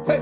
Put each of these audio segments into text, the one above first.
Hey.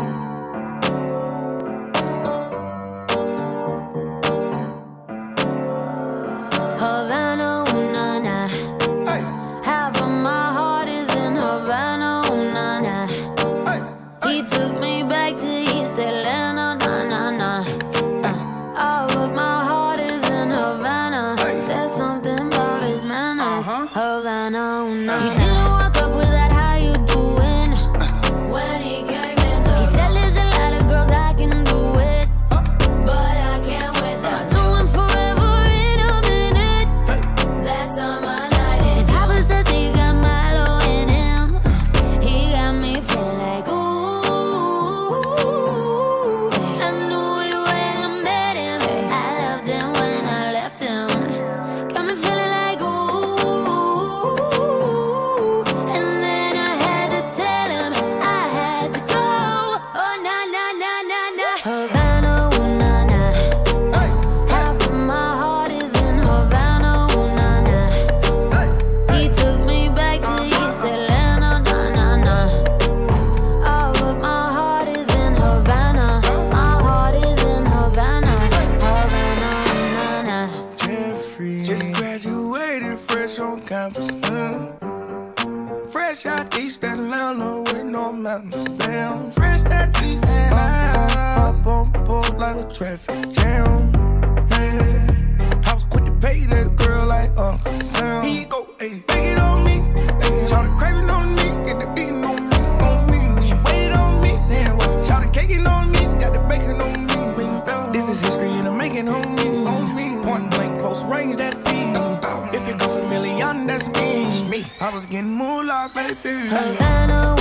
Havana, ooh, nah, nah. Hey. Half of my heart is in Havana, ooh, nah, nah. Hey. He took me back to East Atlanta, nah, nah, nah. All of my heart is in Havana. Hey. There's something about his manners. Havana, ooh, nah, He didn't walk up with that, how you doing? When he came in, he said there's a lot of girls I can do it, but I can't with them. Doing forever in a minute. That's on my night. And Papa says he got Milo in him. He got me feeling like ooh. I knew it when I met him. I loved him when I left him. Got me feeling like ooh. And then I had to tell him I had to go. Oh na na na na na. Havana, ooh na na. Hey. Half of my heart is in Havana, ooh na na. He took me back to East Atlanta, nah nah nah. All of my heart is in Havana. My heart is in Havana, Havana, nah nah. Jeffrey just graduated fresh on campus. Fresh out East Atlanta with no mountains. Damn, fresh out East Atlanta. Up on board like a traffic jam. Man, I was quick to pay that girl like Uncle Sam. Here you go, ayy, take it on me. Ayy, shout craving on me, get the beating on me, on me. She waited on me, then what? Shout caking on me, got the bacon on me. This is history and I'm making on me, on me. Point blank, close range, that feed. If it goes a million, that's me. I was getting moolah, baby. Havana,